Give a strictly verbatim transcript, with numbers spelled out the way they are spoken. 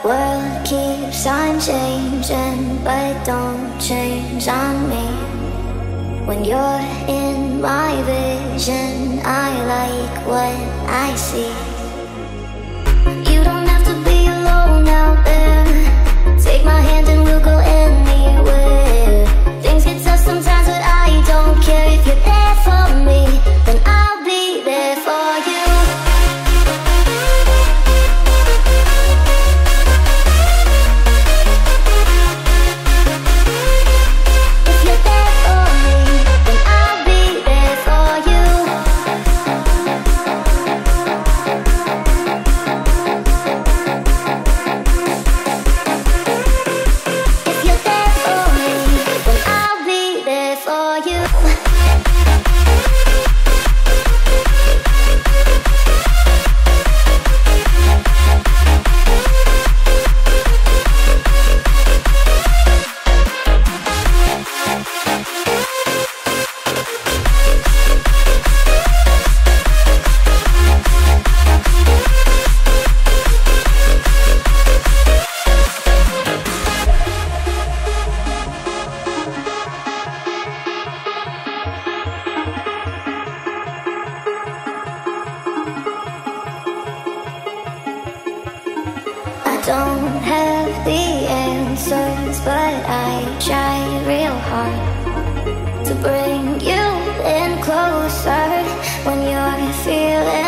World keeps on changing, but don't change on me. When you're in my vision, I like what I see. You don't have to be alone out there. Take my hand and we'll go anywhere. Things get tough sometimes, but I don't care. If you're there for me, then I'll be there for you. Don't have the answers, but I try real hard to bring you in closer when you're feeling